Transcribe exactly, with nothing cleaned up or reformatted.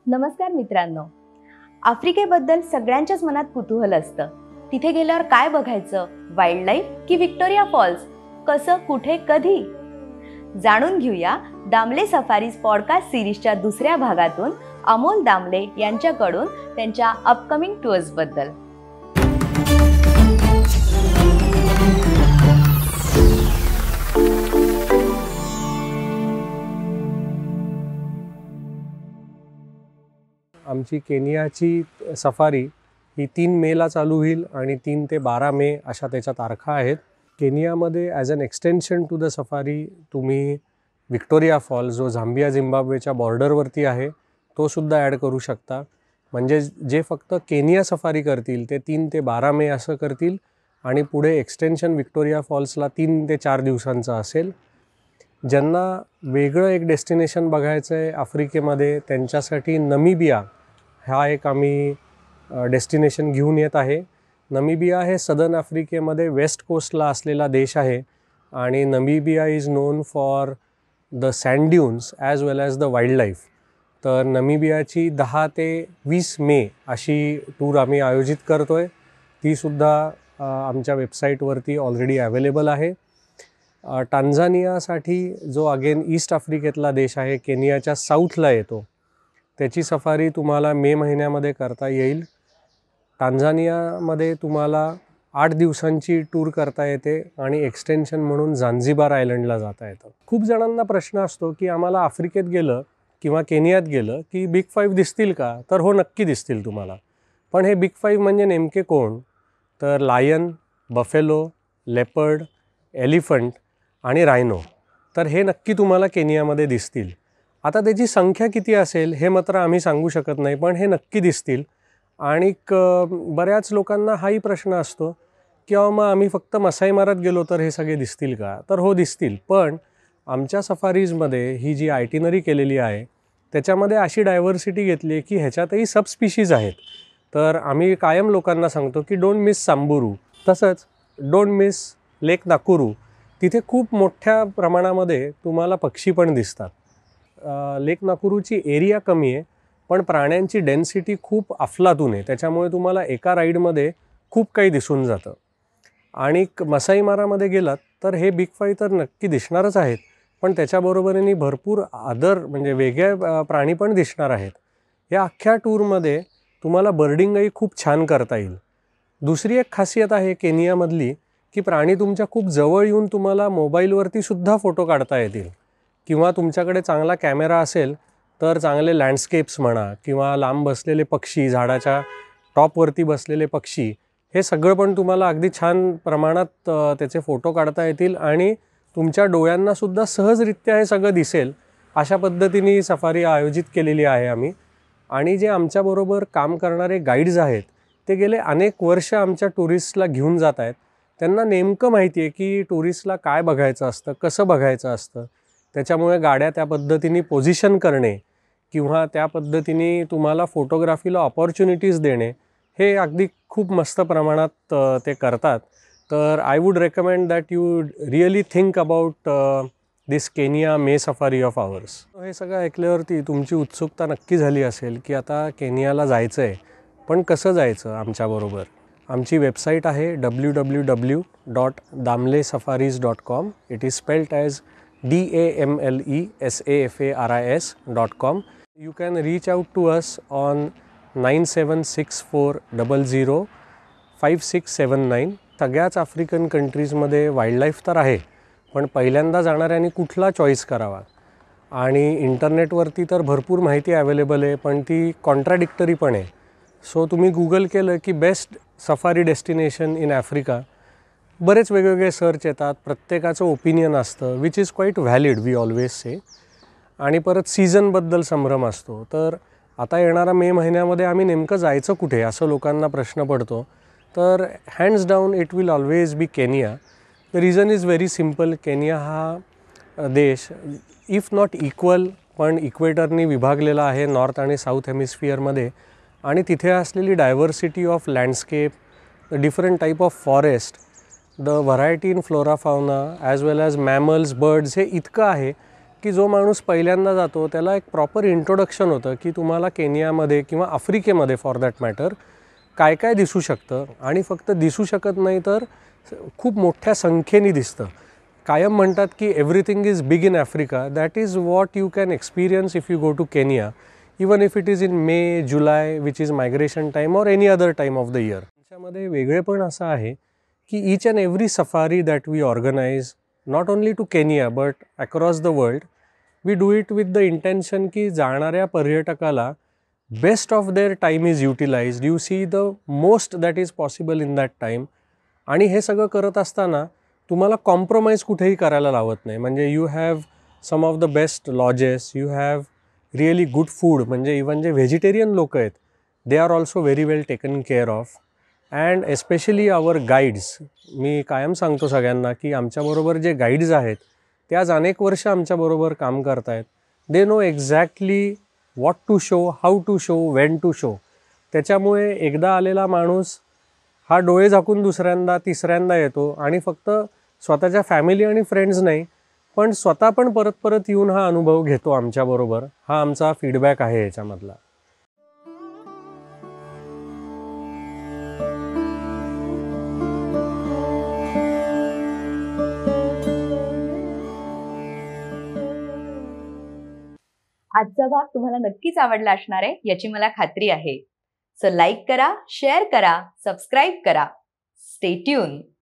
नमस्कार मित्रांनो, आफ्रिकेबद्दल सगळ्यांच्याच मनात कुतूहल असतं. तिथे गेल्यावर काय बघायचं, वाईल्ड लाईफ की व्हिक्टोरिया फॉल्स, कसं, कुठे, कधी? जाणून घेऊया दामले सफारीज पॉडकास्ट सिरीजच्या दुसऱ्या भागातून अमोल दामले यांच्याकडून त्यांच्या अपकमिंग टूर्स बद्दल. आमची केनियाची सफारी ही तीन मेला चालू होईल आणि तीन ते बारा मे अशा त्याच्या तारखा आहेत. केनियामध्ये as an extension to the safari तुम्ही व्हिक्टोरिया फॉल जो झांबिया झिम्बाब्वेच्या बॉर्डरवरती आहे तो सुद्धा ॲड करू शकता. म्हणजे जे फक्त केनिया सफारी करतील ते तीन ते बारा मे असं करतील आणि पुढे एक्सटेन्शन व्हिक्टोरिया फॉल्सला तीन ते चार दिवसांचं असेल. ज्यांना वेगळं एक डेस्टिनेशन बघायचं आहे आफ्रिकेमध्ये त्यांच्यासाठी नमिबिया हा एक आम्ही डेस्टिनेशन घेऊन येत आहे. नमिबिया हे सदर्न आफ्रिकेमध्ये वेस्ट कोस्टला असलेला देश आहे आणि Namibia is known for the sand dunes as well as the wildlife. तर नमिबियाची दहा ते वीस मे अशी टूर आम्ही आयोजित करतो आहे. तीसुद्धा आमच्या वेबसाईटवरती ऑलरेडी अवेलेबल आहे. टांझानियासाठी जो अगेन ईस्ट आफ्रिकेतला देश आहे, केनियाच्या साऊथला येतो, त्याची सफारी तुम्हाला मे महिन्यामध्ये करता येईल. टांझानियामध्ये तुम्हाला आठ दिवसांची टूर करता येते आणि एक्सटेन्शन म्हणून झांझिबार आयलंडला जाता येतं. खूप जणांना प्रश्न असतो की आम्हाला आफ्रिकेत गेलं किंवा केनियात गेलं की बिग फाईव्ह दिसतील का? तर हो, नक्की दिसतील तुम्हाला. पण हे बिग फाईव्ह म्हणजे नेमके कोण? तर लायन, बफेलो, लेपर्ड, एलिफंट आणि रायनो. तर हे नक्की तुम्हाला केनियामध्ये दिसतील. आता त्याची संख्या किती असेल हे मात्र आम्ही सांगू शकत नाही, पण हे नक्की दिसतील. आणि बऱ्याच लोकांना हाही प्रश्न असतो की मग आम्ही फक्त मसाई मारात गेलो तर हे सगळे दिसतील का? तर हो, दिसतील. पण आमच्या सफारीजमध्ये ही जी आयटिनरी केलेली आहे त्याच्यामध्ये अशी डायव्हर्सिटी घेतली आहे की ह्याच्यातही सबस्पिशीज आहेत. तर आम्ही कायम लोकांना सांगतो की डोंट मिस सांबुरू, तसंच डोंट मिस लेक नाकुरू. तिथे खूप मोठ्या प्रमाणामध्ये तुम्हाला पक्षी पण दिसतात. लेक नाकुरूची एरिया कमी आहे पण प्राण्यांची डेन्सिटी खूप अफलातून आहे, त्याच्यामुळे तुम्हाला एका राईडमध्ये खूप काही दिसून जातं. आणि मसाई मारामध्ये गेलात तर हे बिग फाईव्ह तर नक्की दिसणारच आहेत, पण त्याच्याबरोबरीने भरपूर अदर म्हणजे वेगळे प्राणी पण दिसणार आहेत. या अख्ख्या टूरमध्ये तुम्हाला बर्डिंगही खूप छान करता येईल. दुसरी एक खासियत आहे केनियामधली की प्राणी तुमच्या खूप जवळ येऊन तुम्हाला मोबाईलवरती सुद्धा फोटो काढता येतील. किंवा तुमच्याकडे चांगला कॅमेरा असेल तर चांगले लँडस्केप्स म्हणा किंवा लांब बसलेले पक्षी, झाडाच्या टॉपवरती बसलेले पक्षी, हे सगळं पण तुम्हाला अगदी छान प्रमाणात त्याचे फोटो काढता येतील आणि तुमच्या डोळ्यांनासुद्धा सहजरित्या हे सगळं दिसेल. अशा पद्धतीने सफारी आयोजित केलेली आहे आम्ही. आणि जे आमच्याबरोबर काम करणारे गाईड्स आहेत ते गेले अनेक वर्ष आमच्या टुरिस्टला घेऊन जात आहेत. त्यांना नेमकं माहिती आहे की टुरिस्टला काय बघायचं असतं, कसं बघायचं असतं. त्याच्यामुळे गाड्या त्या पद्धतीने पोझिशन करणे किंवा त्या पद्धतीने तुम्हाला फोटोग्राफीला ऑपॉर्च्युनिटीज देणे हे अगदी खूप मस्त प्रमाणात ते करतात. तर I would recommend that you really think about this Kenya May safari of ours. हे सगळं ऐकल्यावरती तुमची उत्सुकता नक्की झाली असेल की आता केनियाला जायचं आहे, पण कसं जायचं आमच्याबरोबर. आमची वेबसाईट आहे W W W dot Damle safaris dot com. It is spelled as D A M L E S A F A R I S dot com. You can reach out to us on nine seven six four double zero five six seven nine. सगळ्याच African कंट्रीजमध्ये wildlife तर आहे, पण पहिल्यांदा जाणाऱ्यांनी कुठला choice करावा. आणि इंटरनेटवरती तर भरपूर माहिती अवेलेबल आहे, पण ती कॉन्ट्राडिक्टरी पण आहे. सो तुम्ही गुगल केलं की best safari destination in Africa, बरेच वेगवेगळे सर्च येतात. प्रत्येकाचं ओपिनियन असतं which is quite valid, we always say. आणि परत सीझनबद्दल संभ्रम असतो. तर आता येणारा मे महिन्यामध्ये आम्ही नेमकं जायचं कुठे असं लोकांना प्रश्न पडतो. तर hands down it will always be Kenya. The reason is very simple. Kenya हा देश इफ नॉट इक्वल पण इक्वेटरनी विभागलेला आहे नॉर्थ आणि साऊथ हेमिस्फिअरमध्ये. आणि तिथे असलेली diversity of landscape, the different type of forest, the variety in flora fauna as well as mammals, birds हे इतकं आहे की जो माणूस पहिल्यांदा जातो त्याला एक प्रॉपर इंट्रोडक्शन होतं की तुम्हाला केनियामध्ये किंवा आफ्रिकेमध्ये फॉर दॅट मॅटर काय काय दिसू शकतं, आणि फक्त दिसू शकत नाही तर खूप मोठ्या संख्येने दिसतं. कायम म्हणतात की everything is big in Africa. That is what you can experience if you go to Kenya, even if it is in May July which is migration time और any other time of the year. त्याच्यामध्ये वेगळेपण असं आहे की each and every safari that we organize not only to Kenya but across the world, we do it with the intention की जाणाऱ्या पर्यटकाला best of there time is utilized. You see the most that is possible in that time. आणि हे सगळं करत असताना तुम्हाला compromise कुठेही करायला लावत नाही. म्हणजे you have some of the best lodges, you have really good food. म्हणजे इवन जे व्हेजिटेरियन लोक आहेत they are also very well taken care of. And especially our guides. मी कायम सांगतो सगळ्यांना की आमच्याबरोबर जे गाईड्स आहेत ते आज अनेक वर्ष आमच्याबरोबर काम करत आहेत. They know exactly what to show, how to show, when to show. त्याच्यामुळे एकदा आलेला माणूस हा डोळे झाकून दुसऱ्यांदा तिसऱ्यांदा येतो आणि फक्त स्वतःच्या फॅमिली आणि फ्रेंड्स नाही पण स्वतः पण परत परत येऊन हा अनुभव घेतो आमच्याबरोबर. हा आमचा फीडबॅक आहे याच्यामधला. आजचा भाग तुम्हाला नक्कीच आवडला असणार आहे याची मला खात्री आहे. सो लाईक करा, शेअर करा, सबस्क्राईब करा. Stay tune.